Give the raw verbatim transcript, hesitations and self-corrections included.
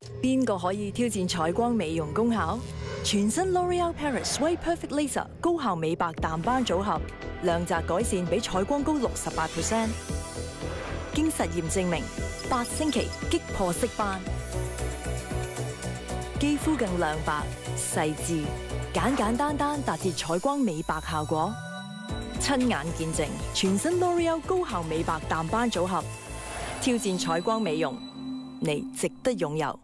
邊個可以挑戰彩光美容功效？全新 L'Oreal Paris White Perfect Laser 高效美白淡斑組合，亮澤改善比彩光高六十八 percent。經實驗證明，八星期擊破色斑，肌膚更亮白細緻，簡簡單單達至彩光美白效果。親眼見證全新 L'Oreal 高效美白淡斑組合，挑戰彩光美容，你值得擁有。